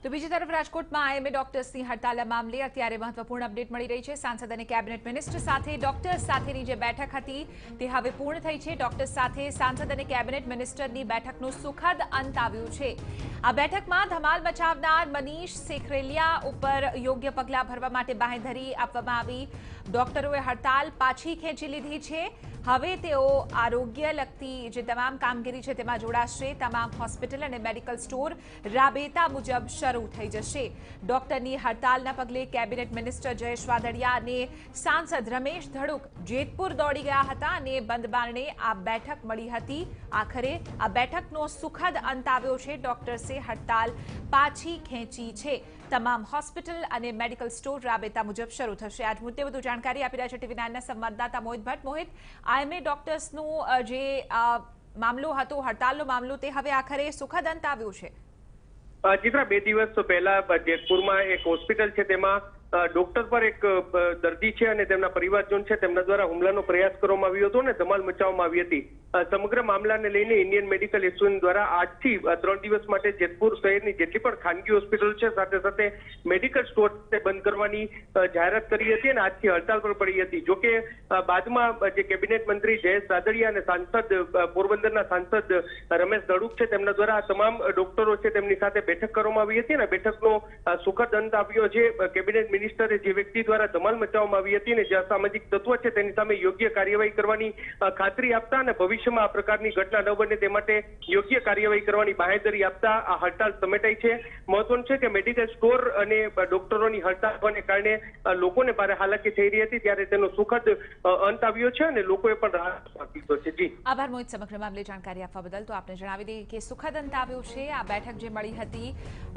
તો બીજી તરફ રાજકોટમાં આઈએમએ ડોક્ટર્સની હડતાલના મામલે અત્યારે મહત્વપૂર્ણ અપડેટ મળી રહી છે। સાંસદ અને કેબિનેટ મિનિસ્ટર સાથે ડોક્ટર્સ સાથેની જે બેઠક હતી તે હવે પૂર્ણ થઈ છે। ડોક્ટર્સ સાથે સાંસદ અને કેબિનેટ મિનિસ્ટરની બેઠકનો સુખદ અંત આવ્યો છે। આ બેઠકમાં ધમાલ મચાવનાર મનીષ સેખરેલિયા ઉપર યોગ્ય પગલાં ભરવા માટે બાંહેધરી આપવામાં આવી। ડોક્ટરોએ હડતાલ પાછી ખેંચી લીધી છે। હવે તેઓ આરોગ્ય લગતી જે તમામ કામગીરી છે તેમાં જોડાશે। તમામ હોસ્પિટલ અને મેડિકલ સ્ટોર રાબેતા મુજબ શરૂ થઈ જશે। ડોક્ટરની હડતાલના પગલે કેબિનેટ મિનિસ્ટર જયેશ વાદળિયા અને સાંસદ રમેશ ધડુક જેતપુર દોડી ગયા હતા અને બંધ બારણે આ બેઠક મળી હતી। આખરે આ બેઠકનો સુખદ અંત આવ્યો છે। ડોક્ટર્સે હડતાલ પાછી ખેંચી છે। તમામ હોસ્પિટલ અને મેડિકલ સ્ટોર રાબેતા મુજબ શરૂ થશે। આજ મુદ્દે વધુ જાણકારી આપી રહ્યા છે ટીવી 9ના સંવાદદાતા મોહિત ભટ્ટ। મોહિત, આઈએમએ ડોક્ટર્સનું જે મામલો હતો, હડતાલનો મામલો, તે હવે આખરે સુખદ અંત આવ્યો છે। ચિત્રા, 2 દિવસ પહેલા જેતપુરમાં એક હોસ્પિટલ છે તેમાં ડોક્ટર પર એક દર્દી છે અને તેમના પરિવારજન છે તેમના દ્વારા હુમલાનો પ્રયાસ કરવામાં આવ્યો હતો અને ધમાલ મચાવવામાં આવી હતી। સમગ્ર મામલાને લઈને ઇન્ડિયન મેડિકલ એસોસિએશન દ્વારા આજથી 3 દિવસ માટે જેતપુર શહેરની જેટલી પણ ખાનગી હોસ્પિટલ છે સાથે સાથે મેડિકલ સ્ટોર બંધ કરવાની જાહેરાત કરી હતી અને આજથી હડતાલ પર પડી હતી। જોકે બાદમાં જે કેબિનેટ મંત્રી જયેશ વાદળિયા અને સાંસદ પોરબંદરના સાંસદ રમેશ ધડુક છે તેમના દ્વારા આ તમામ ડોક્ટરો છે તેમની સાથે બેઠક કરવામાં આવી હતી અને બેઠકનો સુખદ અંત આવ્યો છે। કેબિનેટ મિનિસ્ટરે જે વ્યક્તિ દ્વારા ધમાલ મચાવવામાં આવી હતી અને જે અસામાજિક તત્વ છે તેની સામે યોગ્ય કાર્યવાહી કરવાની ખાતરી આપતા અને ભવિષ્યમાં આ પ્રકારની ઘટના ન બને તે માટે યોગ્ય કાર્યવાહી કરવાની બાંહેધરી આપતા આ હડતાલ સમેટાઈ છે। મહત્વનું છે કે મેડિકલ સ્ટોર અને ડોક્ટરોની હડતાલ હોવાને કારણે લોકોને ભારે હાલાકી થઈ રહી હતી ત્યારે તેનો સુખદ અંત આવ્યો છે અને લોકોએ પણ રાહત આપી છે। જી, આભાર મોહિત, સમગ્ર મામલે જાણકારી આપવા બદલ। તો આપને જણાવી દઈએ કે સુખદ અંત આવ્યો છે। આ બેઠક જે મળી હતી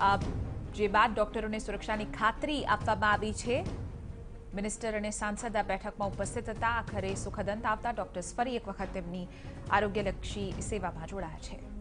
જે બાદ ડોક્ટરોને સુરક્ષાની ખાતરી આપવામાં આવી છે। મિનિસ્ટર અને સાંસદ આ બેઠકમાં ઉપસ્થિત હતા। આખરે સુખદ અંત આવતા ડોક્ટર્સ ફરી એક વખત તેમની આરોગ્યલક્ષી સેવામાં જોડાયા છે।